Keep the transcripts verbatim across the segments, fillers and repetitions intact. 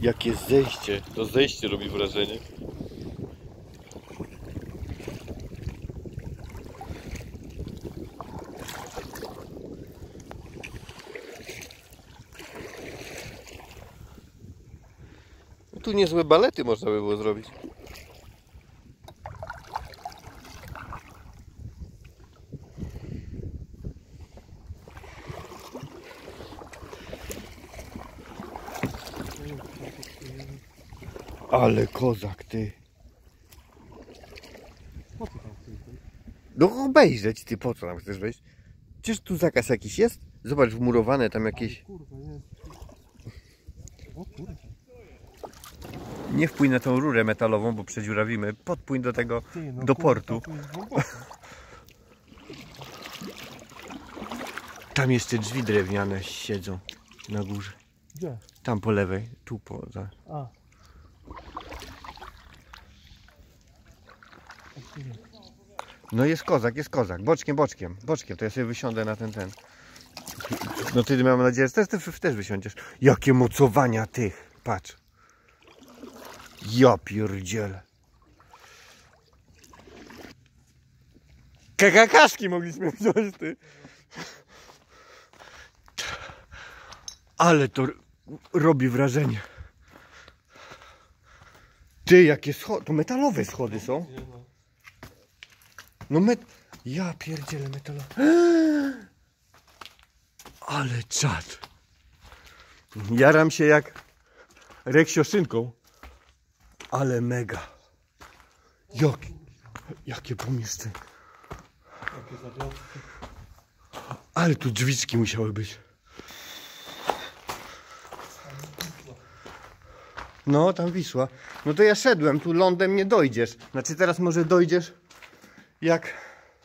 Jakie zejście, to zejście robi wrażenie. Tu niezłe balety można by było zrobić. Ale kozak, ty. Po co tam chcesz wejść? No obejrzeć, ty, po co nam chcesz wejść? Czyż tu zakaz jakiś jest? Zobacz, wmurowane tam jakieś... Ale kurwa, jest. O kurwa. Nie wpój na tą rurę metalową, bo przedziurawimy. Podpój do tego, Ty, no, do kurwa, portu. to jest głęboko. Tam jeszcze drzwi drewniane siedzą na górze. Gdzie? Tam po lewej, tu po... Za. A. No jest kozak, jest kozak. Boczkiem, boczkiem, boczkiem. To ja sobie wysiądę na ten, ten. No ty, mam nadzieję, że też, też, też wysiądziesz. Jakie mocowania tych. Patrz. Ja pierdzielę. Kakakaszki mogliśmy wziąć, ty. Ale to robi wrażenie. Ty, jakie schody. To metalowe schody są. No met... Ja pierdzielę metalowe. Ale czad. Jaram się jak Reksio szynką. Ale mega. Jak... Jakie pomieszczenie. Ale tu drzwiczki musiały być. No, tam Wisła. No to ja szedłem, tu lądem nie dojdziesz. Znaczy teraz może dojdziesz jak...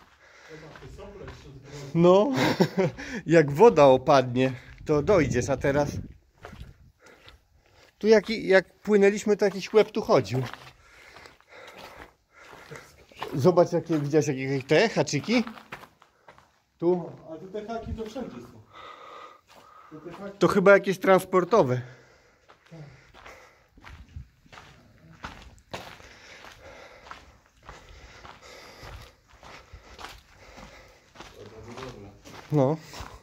No, jak woda opadnie, to dojdziesz, a teraz... Tu jak, jak płynęliśmy, to jakiś łeb tu chodził. Zobacz, jakie widziałeś, jakie te haczyki? Tu. A te haki to wszędzie są. To, haki... To chyba jakieś transportowe. No.